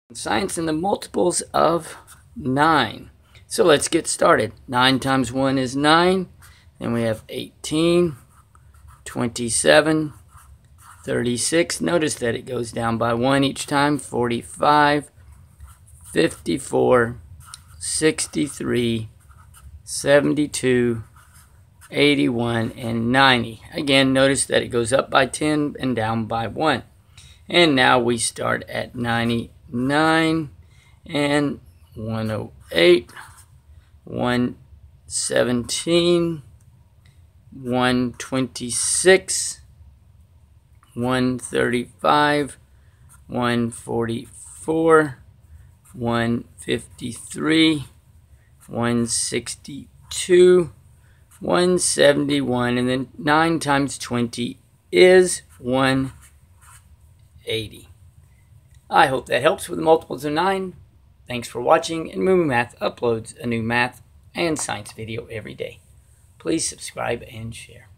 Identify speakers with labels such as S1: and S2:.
S1: Science and the multiples of 9. So let's get started. 9 times 1 is 9. Then we have 18, 27, 36. Notice that it goes down by 1 each time. 45, 54, 63, 72, 81, and 90. Again, notice that it goes up by 10 and down by 1. And now we start at 99 and 108, 117, 126, 135, 144, 153, 162, 171, and then 9 times 20 is 180. I hope that helps with the multiples of 9. Thanks for watching, and MooMooMath uploads a new math and science video every day. Please subscribe and share.